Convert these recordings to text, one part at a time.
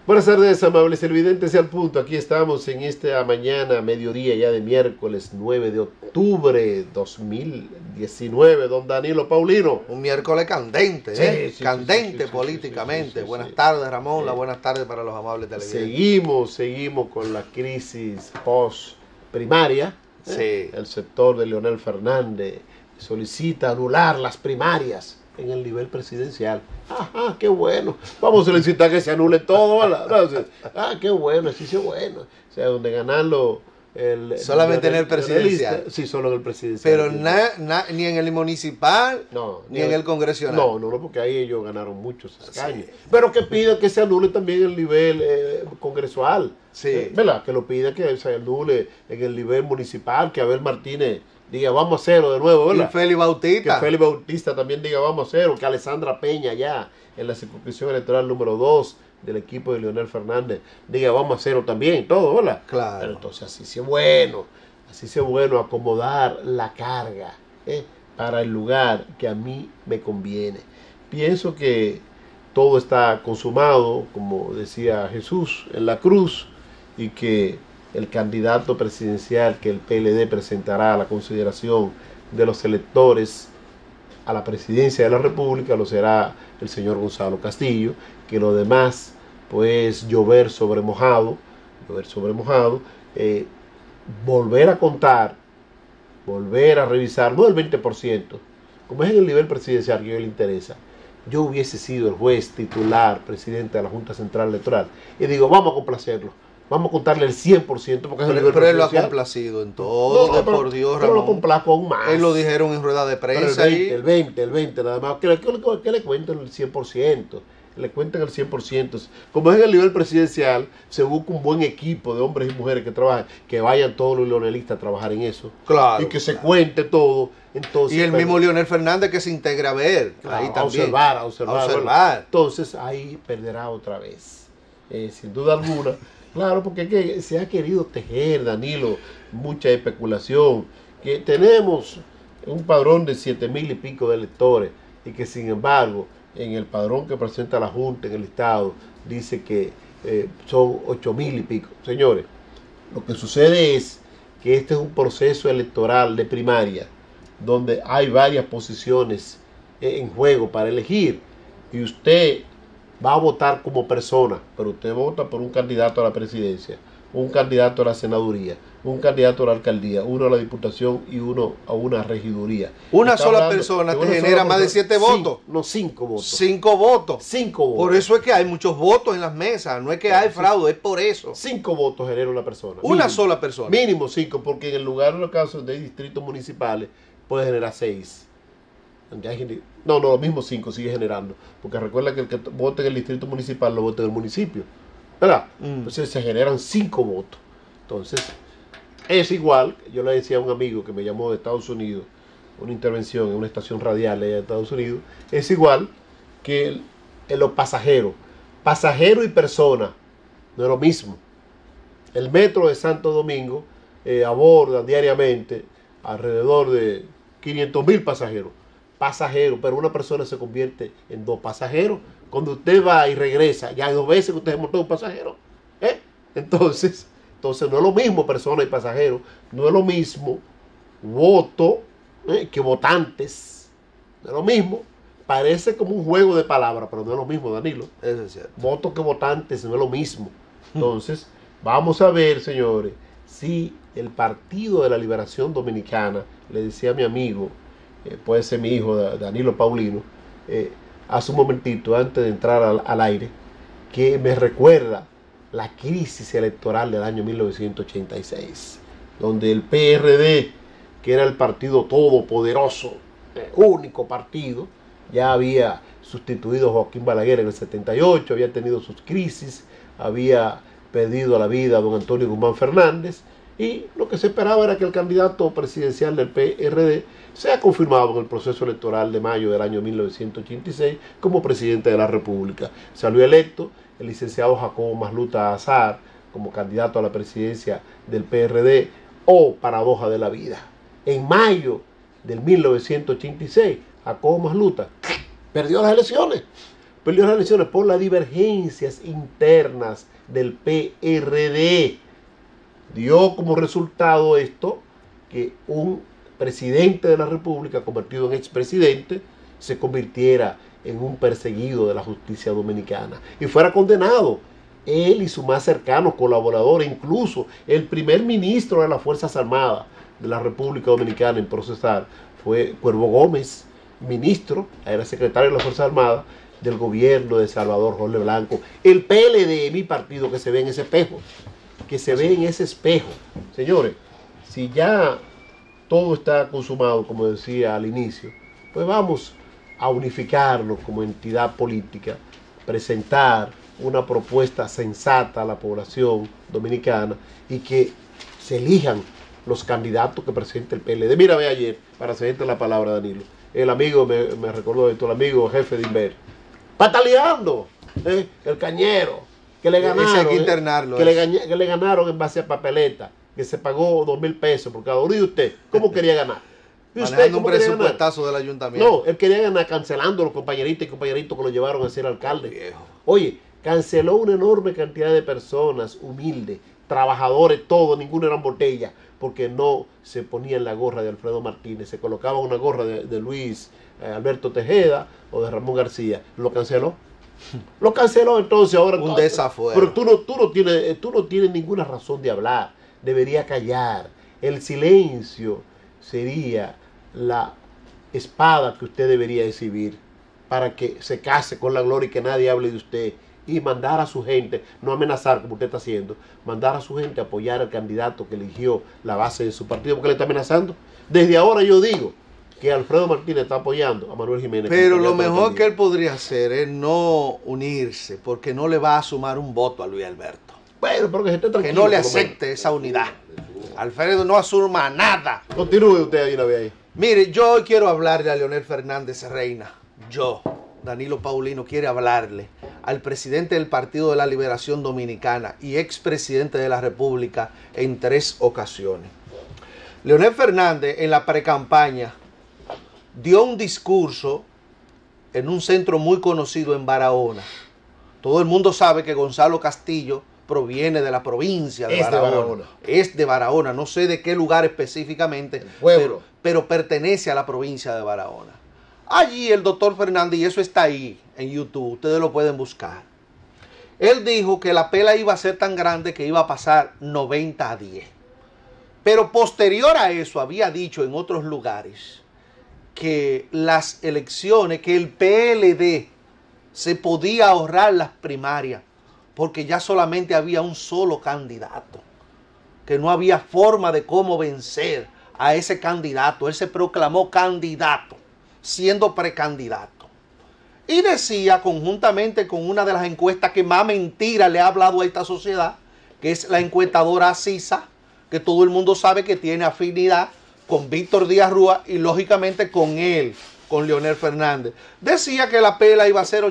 Buenas tardes, amables televidentes, al punto. Aquí estamos en esta mañana, mediodía ya de miércoles 9 de octubre 2019. Don Danilo Paulino. Un miércoles candente, Sí, candente políticamente. Buenas tardes, Ramón. Las buenas tardes para los amables televidentes. Seguimos con la crisis post-primaria. Sí. El sector de Leonel Fernández solicita anular las primarias en el nivel presidencial. Ajá, qué bueno. Vamos a solicitar que se anule todo, ¿verdad? Qué bueno, así sí es bueno. O sea, donde ganarlo solamente en el presidencial. Sí, solo en el presidencial. Pero ni en el municipal, ni en el congresional. No, porque ahí ellos ganaron muchos escaños. Sí. Pero que pida que se anule también el nivel congresual. Sí. ¿Verdad? Que lo pida que se anule en el nivel municipal, que Abel Martínez diga vamos a hacerlo de nuevo, ¿verdad? Y Félix Bautista. Que Félix Bautista también diga vamos a hacerlo, que Alessandra Peña ya en la circunscripción electoral número 2 del equipo de Leonel Fernández diga vamos a hacerlo también, todo, ¿verdad? Claro. Pero entonces así sí es bueno acomodar la carga para el lugar que a mí me conviene. Pienso que todo está consumado, como decía Jesús en la cruz, y que el candidato presidencial que el PLD presentará a la consideración de los electores a la presidencia de la República lo será el señor Gonzalo Castillo, que lo demás pues llover sobre mojado, volver a contar, volver a revisar, no el 20%, como es en el nivel presidencial que a él le interesa. Yo hubiese sido el juez titular, presidente de la Junta Central Electoral, y digo, vamos a complacerlo. Vamos a contarle el 100%, porque es el nivel pero él lo ha complacido en todo, por Dios, Ramón. Pero lo complazco aún más. Él lo dijeron en rueda de prensa. El 20, nada más. Que le cuenten el 100%. Le cuenten el 100%. Como es en el nivel presidencial, se busca un buen equipo de hombres y mujeres que trabajen, que vayan todos los leonelistas a trabajar en eso. Claro. Y que se cuente todo. Entonces, y el mismo Leonel Fernández que se integra a ver. Claro, ahí también. A observar. Bueno, entonces ahí perderá otra vez. Sin duda alguna. Claro, porque es que se ha querido tejer, Danilo, mucha especulación, que tenemos un padrón de 7,000 y pico de electores y que sin embargo en el padrón que presenta la Junta en el Estado dice que son 8,000 y pico. Señores, lo que sucede es que este es un proceso electoral de primaria donde hay varias posiciones en juego para elegir y usted va a votar como persona, pero usted vota por un candidato a la presidencia, un candidato a la senaduría, un candidato a la alcaldía, uno a la diputación y uno a una regiduría. Una sola persona te genera más de 7 votos. No, 5 votos. 5 votos. 5 votos. Por eso es que hay muchos votos en las mesas, no es que hay fraude, es por eso. 5 votos genera una persona. Una sola persona. Mínimo 5, porque en el lugar de los casos de distritos municipales puede generar 6. No, lo mismo 5 sigue generando. Porque recuerda que el que vote en el distrito municipal lo vote en el municipio. ¿Verdad? Entonces se generan 5 votos. Entonces, es igual, yo le decía a un amigo que me llamó de Estados Unidos, una intervención en una estación radial allá de Estados Unidos, es igual que en los pasajeros. Pasajero y persona, no es lo mismo. El metro de Santo Domingo aborda diariamente alrededor de 500,000 pasajeros. Pero una persona se convierte en 2 pasajeros. Cuando usted va y regresa, ya hay 2 veces que usted montó un pasajero. Entonces no es lo mismo persona y pasajero. No es lo mismo voto que votantes. No es lo mismo. Parece como un juego de palabras, pero no es lo mismo, Danilo. Eso es cierto. Voto que votantes no es lo mismo. Entonces, vamos a ver, señores, si el Partido de la Liberación Dominicana, le decía a mi amigo, puede ser mi hijo Danilo Paulino, hace un momentito antes de entrar al aire, que me recuerda la crisis electoral del año 1986, donde el PRD, que era el partido todopoderoso, único partido, ya había sustituido a Joaquín Balaguer en el 78, había tenido sus crisis, había perdido la vida a don Antonio Guzmán Fernández, y lo que se esperaba era que el candidato presidencial del PRD sea confirmado en el proceso electoral de mayo del año 1986 como presidente de la República. Salió electo el licenciado Jacobo Masluta Azar como candidato a la presidencia del PRD. Oh, paradoja de la vida. En mayo del 1986, Jacobo Masluta perdió las elecciones. perdió las elecciones por las divergencias internas del PRD. Dio como resultado esto que un presidente de la República, convertido en expresidente, se convirtiera en un perseguido de la justicia dominicana y fuera condenado. Él y su más cercano colaborador, incluso el primer ministro de las Fuerzas Armadas de la República Dominicana en procesar, fue Cuervo Gómez, ministro, era secretario de las Fuerzas Armadas del gobierno de Salvador Jorge Blanco. El PLD, mi partido, que se ve en ese espejo, que se ve en ese espejo. Señores, si ya todo está consumado, como decía al inicio, pues vamos a unificarnos como entidad política, presentar una propuesta sensata a la población dominicana y que se elijan los candidatos que presente el PLD. Mira, ve ayer, para cederte la palabra, Danilo, el amigo, me recordó esto, el amigo jefe de Inver, pataleando, el cañero, que le ganaron, hay que internarlo, que le ganaron en base a papeleta, que se pagó 2,000 pesos por cada uno. ¿Y usted cómo quería ganar? ¿Y usted manejando cómo un quería ganar? presupuestazo del ayuntamiento. No, él quería ganar cancelando a los compañeritos y compañeritos que lo llevaron a ser alcalde. Viejo. Oye, canceló una enorme cantidad de personas humildes, trabajadores, todos, ninguno eran botella, porque no se ponían la gorra de Alfredo Martínez, se colocaba una gorra de Luis Alberto Tejeda o de Ramón García. Lo canceló. Lo canceló, entonces ahora. Un desafuero. Pero tú no tienes ninguna razón de hablar. Debería callar. El silencio sería la espada que usted debería exhibir para que se case con la gloria y que nadie hable de usted. Y mandar a su gente, no amenazar como usted está haciendo, mandar a su gente a apoyar al candidato que eligió la base de su partido, porque le está amenazando. Desde ahora yo digo que Alfredo Martínez está apoyando a Manuel Jiménez. Pero lo mejor que él podría hacer es no unirse, porque no le va a sumar un voto a Luis Alberto. Bueno, pero que se esté tranquilo. Que no le acepte esa unidad. Alfredo no asuma nada. Continúe usted ahí, la ve ahí. Mire, yo hoy quiero hablarle a Leonel Fernández Reina. Yo, Danilo Paulino, quiere hablarle al presidente del Partido de la Liberación Dominicana y expresidente de la República en 3 ocasiones. Leonel Fernández en la precampaña dio un discurso en un centro muy conocido en Barahona. Todo el mundo sabe que Gonzalo Castillo proviene de la provincia de Barahona. Es de Barahona, no sé de qué lugar específicamente, pero pertenece a la provincia de Barahona. Allí el doctor Fernández, y eso está ahí en YouTube, ustedes lo pueden buscar. Él dijo que la pela iba a ser tan grande que iba a pasar 90-10. Pero posterior a eso había dicho en otros lugares que las elecciones, que el PLD se podía ahorrar las primarias porque ya solamente había un solo candidato, que no había forma de cómo vencer a ese candidato. Él se proclamó candidato, siendo precandidato. Y decía, conjuntamente con una de las encuestas que más mentira le ha hablado a esta sociedad, que es la encuestadora CISA, que todo el mundo sabe que tiene afinidad con Víctor Díaz Rúa y lógicamente con él, con Leonel Fernández. Decía que la pela iba a ser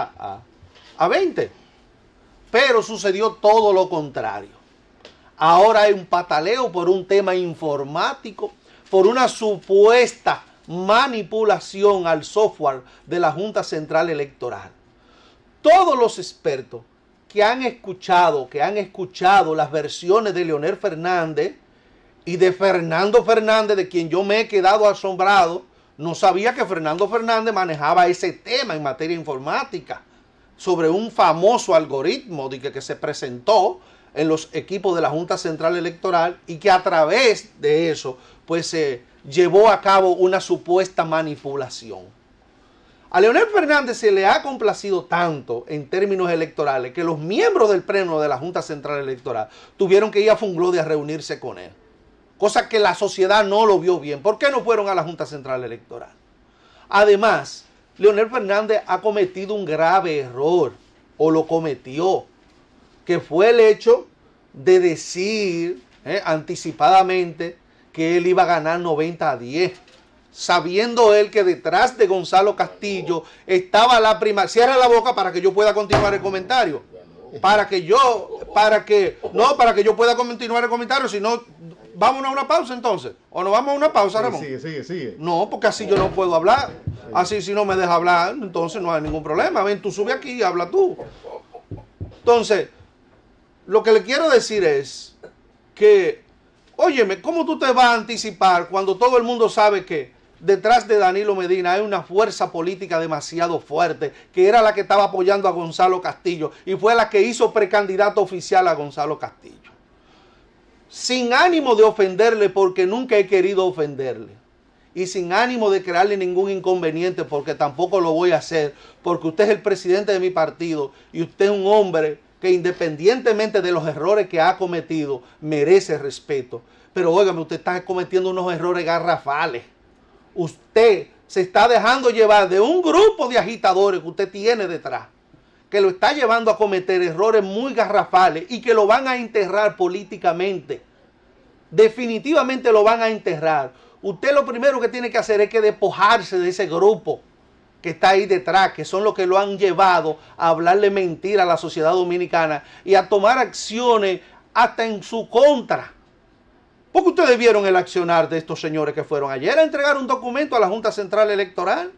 80-20, pero sucedió todo lo contrario. Ahora hay un pataleo por un tema informático, por una supuesta manipulación al software de la Junta Central Electoral. Todos los expertos que han escuchado las versiones de Leonel Fernández y de Fernando Fernández, de quien yo me he quedado asombrado, no sabía que Fernando Fernández manejaba ese tema en materia informática, sobre un famoso algoritmo de que se presentó en los equipos de la Junta Central Electoral y que a través de eso pues se llevó a cabo una supuesta manipulación. A Leonel Fernández se le ha complacido tanto en términos electorales que los miembros del pleno de la Junta Central Electoral tuvieron que ir a Funglode a reunirse con él, cosa que la sociedad no lo vio bien. ¿Por qué no fueron a la Junta Central Electoral? Además, Leonel Fernández ha cometido un grave error, o lo cometió, que fue el hecho de decir anticipadamente que él iba a ganar 90-10, sabiendo él que detrás de Gonzalo Castillo estaba la primaria. Cierra la boca para que yo pueda continuar el comentario. Para que yo pueda continuar el comentario, si no, vámonos a una pausa entonces. ¿O nos vamos a una pausa, Ramón? Sigue. No, porque así yo no puedo hablar. Así si no me deja hablar, entonces no hay ningún problema. Ven, tú sube aquí y habla tú. Entonces, lo que le quiero decir es que, óyeme, ¿cómo tú te vas a anticipar cuando todo el mundo sabe que detrás de Danilo Medina hay una fuerza política demasiado fuerte, que era la que estaba apoyando a Gonzalo Castillo y fue la que hizo precandidato oficial a Gonzalo Castillo? Sin ánimo de ofenderle, porque nunca he querido ofenderle, y sin ánimo de crearle ningún inconveniente, porque tampoco lo voy a hacer, porque usted es el presidente de mi partido y usted es un hombre que, independientemente de los errores que ha cometido, merece respeto. Pero óigame, usted está cometiendo unos errores garrafales. Usted se está dejando llevar de un grupo de agitadores que usted tiene detrás, que lo está llevando a cometer errores muy garrafales y que lo van a enterrar políticamente. Definitivamente lo van a enterrar. Usted lo primero que tiene que hacer es que despojarse de ese grupo que está ahí detrás, que son los que lo han llevado a hablarle mentira a la sociedad dominicana y a tomar acciones hasta en su contra. Porque ustedes vieron el accionar de estos señores que fueron ayer a entregar un documento a la Junta Central Electoral.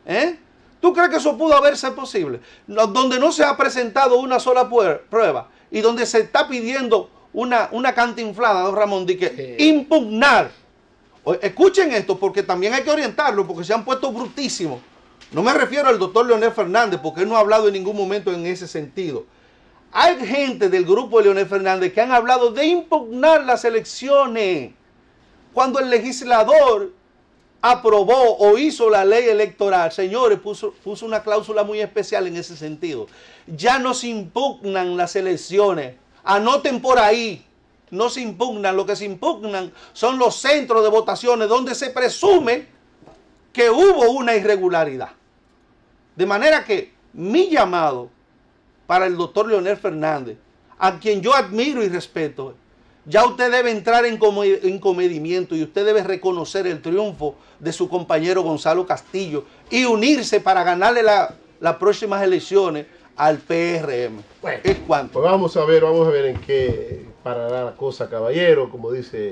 ¿Tú crees que eso pudo haberse posible? Donde no se ha presentado una sola prueba y donde se está pidiendo una cantinflada, don Ramón, de que impugnar. Escuchen esto, porque también hay que orientarlo, porque se han puesto brutísimos. No me refiero al doctor Leonel Fernández, porque él no ha hablado en ningún momento en ese sentido. Hay gente del grupo de Leonel Fernández que han hablado de impugnar las elecciones. Cuando el legislador aprobó o hizo la ley electoral, señores, puso una cláusula muy especial en ese sentido. Ya no se impugnan las elecciones. Anoten por ahí. No se impugnan. Lo que se impugnan son los centros de votaciones donde se presume que hubo una irregularidad. De manera que mi llamado para el doctor Leonel Fernández, a quien yo admiro y respeto, ya usted debe entrar en comedimiento y usted debe reconocer el triunfo de su compañero Gonzalo Castillo y unirse para ganarle las próximas elecciones al PRM. Bueno, ¿Es cuánto? Pues vamos a ver en qué parará la cosa, caballero, como dice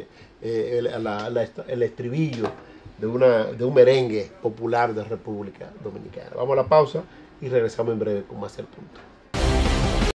el estribillo de un merengue popular de República Dominicana. Vamos a la pausa y regresamos en breve con más El Punto.